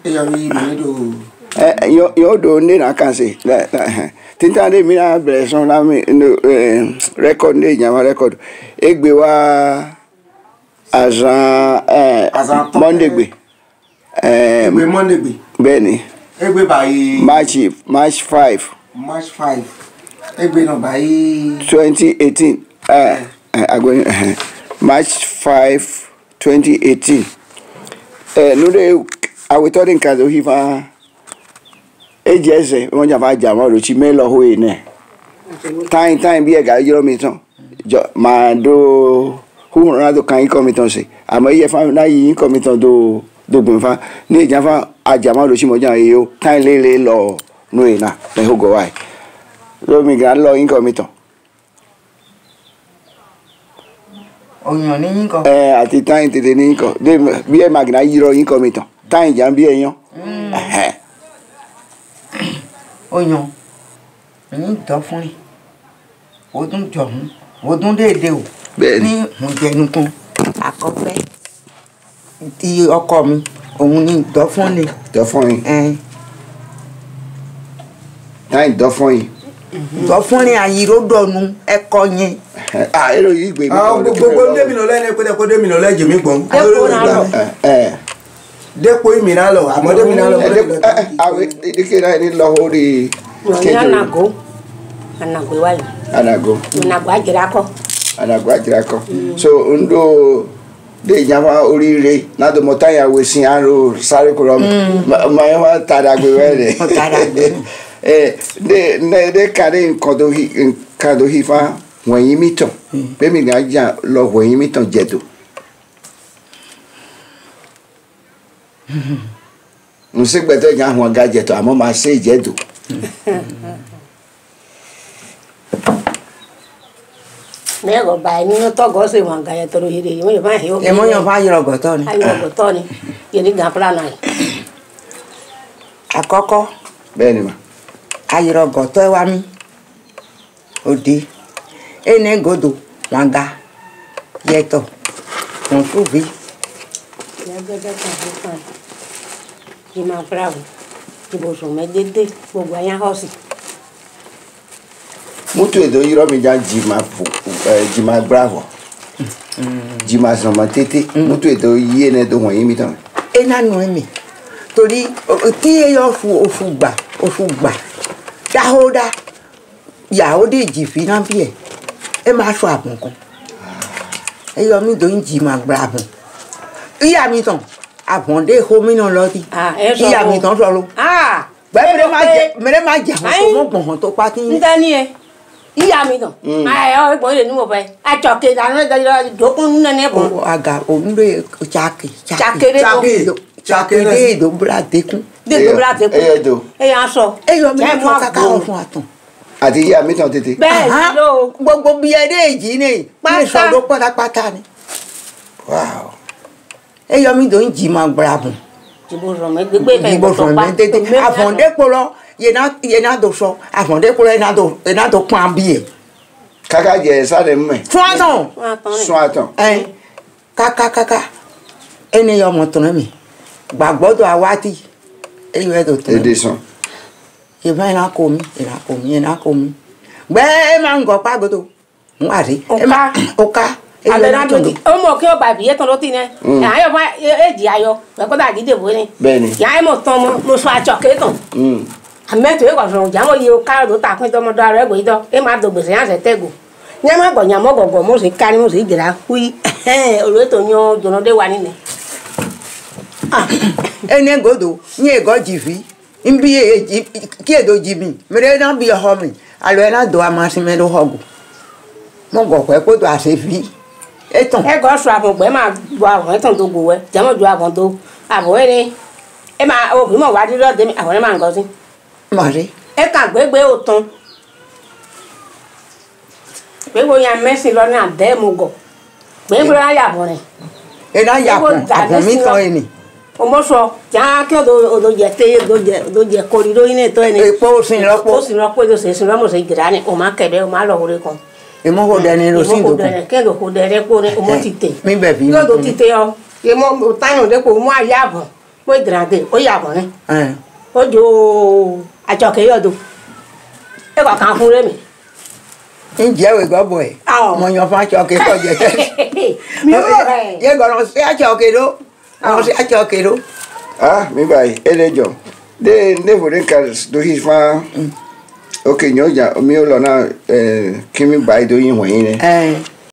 Yo do ne na kan se. Tinta de mi na bre son na mi record ne nya record. Egbe wa azan Mondegbe. Egbe Mondegbe. Beni. Egbe by March 5. March 5. Egbe no by 2018. March 5 2018. No de awitodin kazo hifa ejese won jafa jama ro chi me lo ho e ne time bi e ga yoro mi ton ma do hu na do kan ko mi ton se amo ye fa na yi ko mi ton do gbon fa ni jafa ajama ro chi mo jan e o time le lo no e na le ho go wai lo mi ga lo yin ko mi ton oyan ni yin ko àti time tete ni ko de bi e magna yiro yin ko mi ton time jan bi eyan oyan ni to fun odun johun odun dede o ni mo jẹnu kan àkọ́fẹ́ ti ọkọ mi òun ni to fun ni time do fun yin to fun ni ayiro donu eko yin ero yi gbe mi gbogbo de mi no le ne ko de mi no le je mi gbon depo mi na lo amo de mi na lo awe dikira ni lo hori anago wa anago ajirako so ndo de java orire na do motaya we sin aro sare ko ma wa tadagbe wele de kare nkodo hifa won yin mi ton pe mi ga ja lo won yin mi ton jedo n se gbete jan won ga jeto amo ma se jedo me go ba ni no to go se won ga jeto ro hire mo yo ba he o e mo yan fa yiro goto ni ye ni ga plan na àkọ́kọ́ bẹ́ẹ̀ ni ma ayiro goto wa mi odi ene godo wanga yeto on fubi ya gada ka ni ma bravo ti bo so me dede gbogbo ayan house mutu edo yiro mi jan jima bravo jima sama tete mutu edo yi ene do won yin mi tan ena nu mi torí tí eyo ofu gba dahoda ya o de ji fi na bi e ma so abun kan eyo mi do nji ma bravo iya mi tan abun de ho mi no lo ti iya mi tan so lo mere ma je so mo gbon to pa tin ndani e iya mi tan o gbon le ni mo fe a choke da no da dokun nene bo aga o nbe chakere do bra dekun eyo so eyo mi mo kaka o fun atan àti ya mi tan tete bẹ́ẹ̀ lo gbogbo bi ede ji ni pa so do pátápátá ni wow eyo mi do nji ma bravo ti bo so me gbe pe bo so me tete afonde polo ye na do so afonde polo e na do pan bi e kaka je sare mme sun atan kaka ene yo mo ton mi gbagbodo awati eyo e do ton edison ìbá ina kò mí gbé máa ń gọ pàgọ́dọ̀ ń wà rí ọ̀ká abẹ́rẹ́ àdójì ọmọ kí ọba ìbíyẹ́ tán ló ti ní ayọ̀ fún èjì ayọ̀ pẹ̀kọ́dà àgídè bó ní yà á mọ̀ tán mo sọ àjọ kéétàn àmẹ́tò ẹ̀kọ́ sọ̀rọ̀ jàmọ̀ yìí ó káàdó tàkùn tọmọdé ara ẹ̀gbọ́ yìí tán ẹ̀ máa dògbèsè yàn sẹ́ tẹ́gò nyama gọ̀ nyàmọ́ gọ̀gọ̀ mo sì kárí mo sì jìrà hui olóòtú ní ọ jọ̀nà dé wà nílẹ̀. ẹni gòdò ní ẹ̀gọ́ jìfì mbi ki edo jibi mere na bi ho mi alo na do amasi me do hogu mo go pe ko do asefi etan e go so abon pe ma do abon etan to go we jamo do abon to abon ni e ma o bi mo wa di do de mi abon ma ngo si ma re e kan gbegbe o ton gbegbo ya mesi lo na de mo go gbegbo ya ya bon e na ya abon mi ton eni omo so ja ke do je te do je corridor ine to eni epo sin ropo do se sin mo se girani o ma kebe o ma lo hore kon e mo ho de ni ro sin do ke do ho de re ko o mo ti te mi be bi do ti te o ye mo tayo de ko mo aya bon mo drade o ya bo ni o jo ajo ke yo do e ko kan fun re mi ǹjẹ́ we go boy mo yan fa ajo ke ko je mi o ye go ron se ajo ke do ron se ajo ke do mi bai elejo de vo den cas do his fa okay nyoja mi o lo na kimi bai do yin won yin